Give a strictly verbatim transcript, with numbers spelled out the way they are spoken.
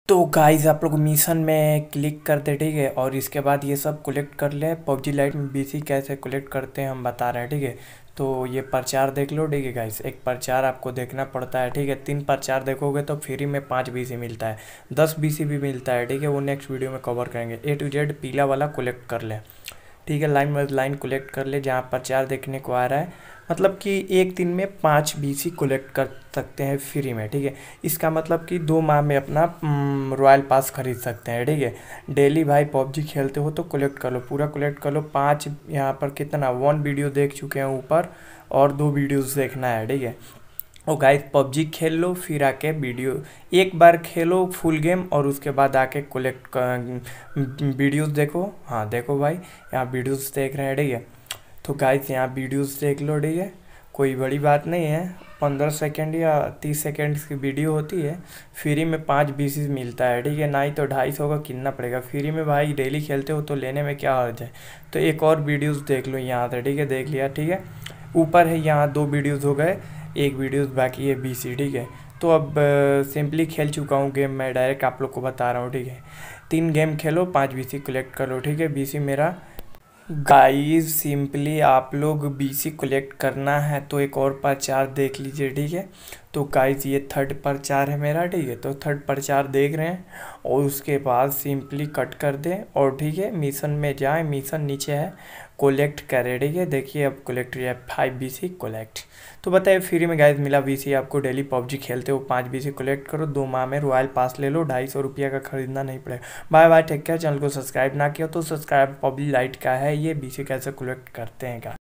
तो गाइस आप लोग मिशन में क्लिक करते ठीक है, और इसके बाद ये सब कलेक्ट कर ले। पबजी लाइट में बीसी कैसे कलेक्ट करते हैं हम बता रहे हैं, ठीक है। तो ये प्रचार देख लो, ठीक है गाइस। एक प्रचार आपको देखना पड़ता है, ठीक है। तीन प्रचार देखोगे तो फ्री में पाँच बीसी मिलता है, दस बीसी भी मिलता है, ठीक है। वो नेक्स्ट वीडियो में कवर करेंगे। ए टू जेड पीला वाला कलेक्ट कर ले, ठीक है। लाइन बाय लाइन कलेक्ट कर ले जहाँ प्रचार देखने को आ रहा है। मतलब कि एक दिन में पाँच बीसी कलेक्ट कर सकते हैं फ्री में, ठीक है। इसका मतलब कि दो माह में अपना रॉयल पास खरीद सकते हैं, ठीक है। डेली भाई पबजी खेलते हो तो कलेक्ट कर लो, पूरा कलेक्ट कर लो। पाँच यहाँ पर कितना वन वीडियो देख चुके हैं ऊपर, और दो वीडियोस देखना है, ठीक है। और गाइस पबजी खेल लो, फिर आके वीडियो एक बार खेलो फुल गेम, और उसके बाद आके कलेक्ट वीडियोस देखो। हाँ देखो भाई, यहाँ वीडियोस देख रहे हैं, ठीक है। तो गाइस यहाँ वीडियोस देख लो, ठीक है। कोई बड़ी बात नहीं है, पंद्रह सेकंड या तीस सेकंड की वीडियो होती है। फ्री में पाँच बीसी मिलता है, ठीक है। ना ही तो ढाई सौ का कितना पड़ेगा फ्री में भाई। डेली खेलते हो तो लेने में क्या हर्ज है। तो एक और वीडियोस देख लो यहाँ से, ठीक है। देख लिया, ठीक है। ऊपर है यहाँ दो वीडियोस हो गए, एक वीडियोस बाकी है बीसी, ठीक है। तो अब सिंपली खेल चुका हूँ गेम, मैं डायरेक्ट आप लोग को बता रहा हूँ, ठीक है। तीन गेम खेलो, पाँच बीसी कलेक्ट कर लो, ठीक है। बीसी मेरा गाइस सिंपली आप लोग बीसी कलेक्ट करना है तो एक और प्रचार देख लीजिए, ठीक है। तो गाइस ये थर्ड प्रचार है मेरा, ठीक है। तो थर्ड प्रचार देख रहे हैं, और उसके बाद सिंपली कट कर दें, और ठीक है मिशन में जाएं। मिशन नीचे है, कलेक्ट करें, ठीक है। देखिए अब कलेक्ट है फाइव बीसी कलेक्ट। तो बताइए फ्री में गाइस मिला बीसी आपको। डेली पबजी खेलते हो, पाँच बीसी कलेक्ट करो, दो माह में रॉयल पास ले लो, ढाई सौ रुपया का खरीदना नहीं पड़ेगा। Bye bye, take care. Channel को सब्सक्राइब ना किया तो सब्सक्राइब। पबजी लाइट का है ये, बीसी कैसे कलेक्ट करते हैं का।